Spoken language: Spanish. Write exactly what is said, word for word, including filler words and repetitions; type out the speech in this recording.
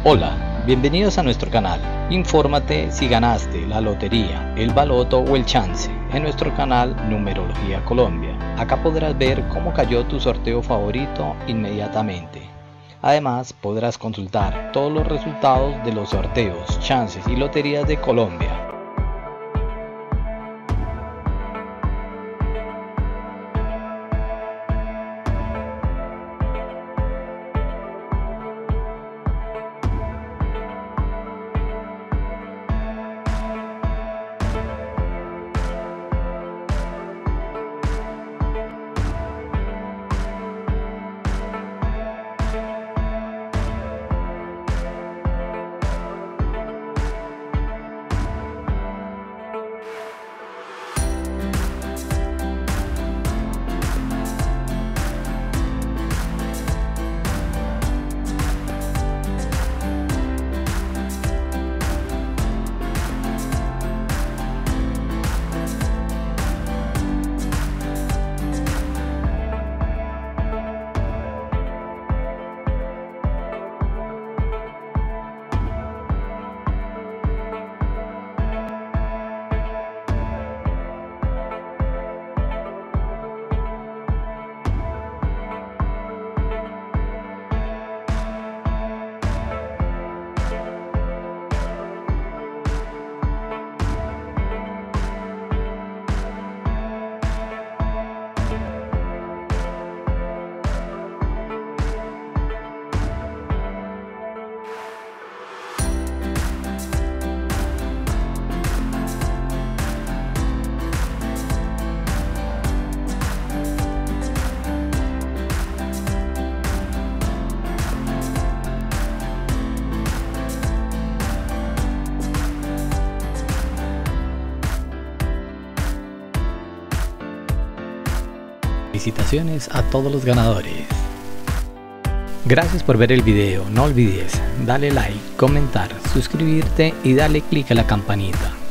Hola, bienvenidos a nuestro canal. Infórmate si ganaste la lotería, el baloto o el chance en nuestro canal Numerología Colombia. Acá podrás ver cómo cayó tu sorteo favorito inmediatamente. Además, podrás consultar todos los resultados de los sorteos, chances y loterías de Colombia. Felicitaciones a todos los ganadores. Gracias por ver el video. No olvides darle like, comentar, suscribirte y darle click a la campanita.